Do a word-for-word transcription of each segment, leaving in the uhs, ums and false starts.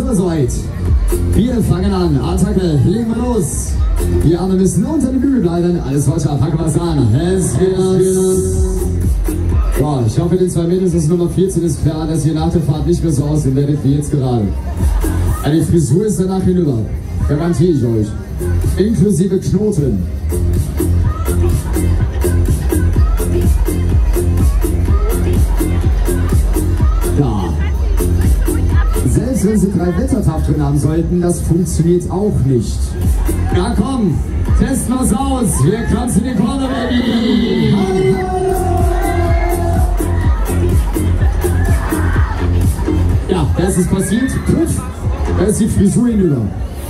alle soweit. Wir fangen an. Attacke, legen wir los. Die Arme müssen unter den Bügel bleiben. Alles weiter, packen wir es an. Es geht los. So, ich hoffe, den zwei Mädels ist Nummer vierzehn ist klar, dass ihr nach der Fahrt nicht mehr so aussehen werdet wie jetzt gerade. Die Frisur ist danach hinüber. Garantiere ich euch. Inklusive Knoten. Ja. Selbst wenn sie drei Wettertag drin haben sollten, das funktioniert auch nicht. Ja komm, testen wir's aus. Wir kratzen die Korne, Baby. Ja, das ist passiert. Puff, da ist die Frisur hinüber.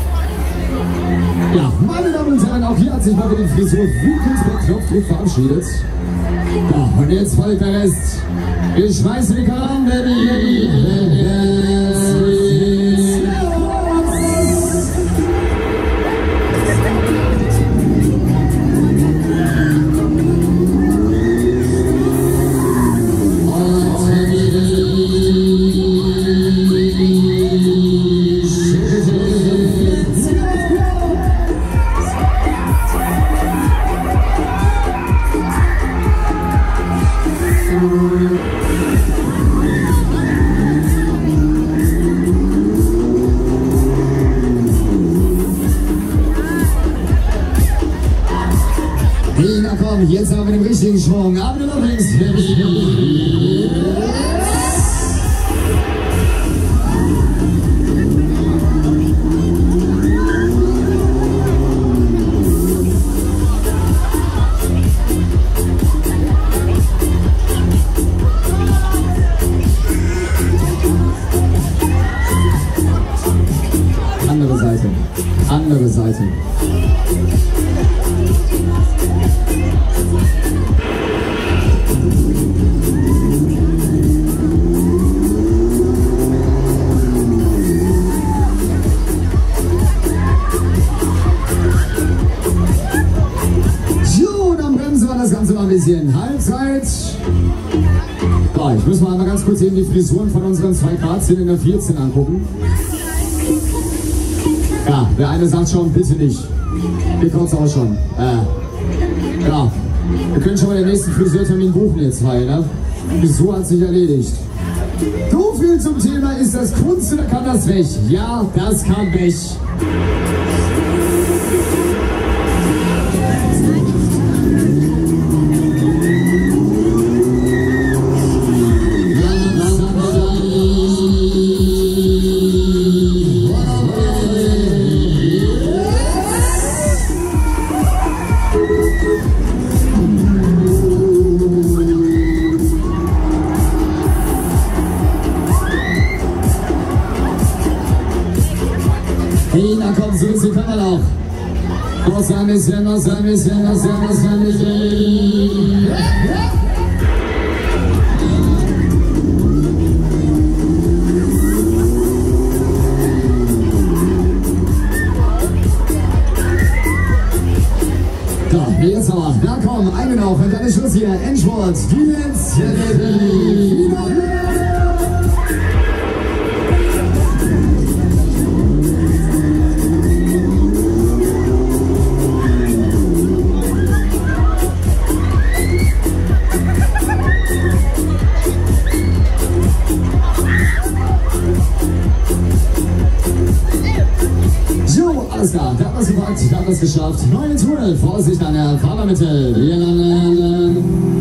Ja, meine Damen und Herren, auch hier hat sich mal mit den Frisur wütend per Knopfdruck verabschiedet. Ja, und jetzt folgt der Rest. Wir schmeißen die Karawan, Baby. Na komm, jetzt haben wir den richtigen Schwung. Aber nur noch links. Andere Seite. Andere Seite. Das Ganze noch ein bisschen Halbzeit. So, ich muss mal einmal ganz kurz eben die Frisuren von unseren zwei Grazien in der vierzehn angucken. Ja, der eine sagt schon, bitte nicht. Hier kommt es auch schon. Äh, ja, wir können schon mal den nächsten Friseurtermin buchen jetzt, weil, ne? Die Frisur hat sich erledigt. So viel zum Thema, ist das Kunst oder kann das weg? Ja, das kann weg. Hey, na komm, so ist die kann man auch. Noch ein bisschen, noch ein bisschen, noch ein bisschen. So, jetzt aber. Na komm, eine noch und dann ist Schluss hier. Endspurt. Die jetzt. Alles klar, der hat das gepackt, der hat das geschafft. neun zwölf, Vorsicht an der Fahrermitte. Wir landen.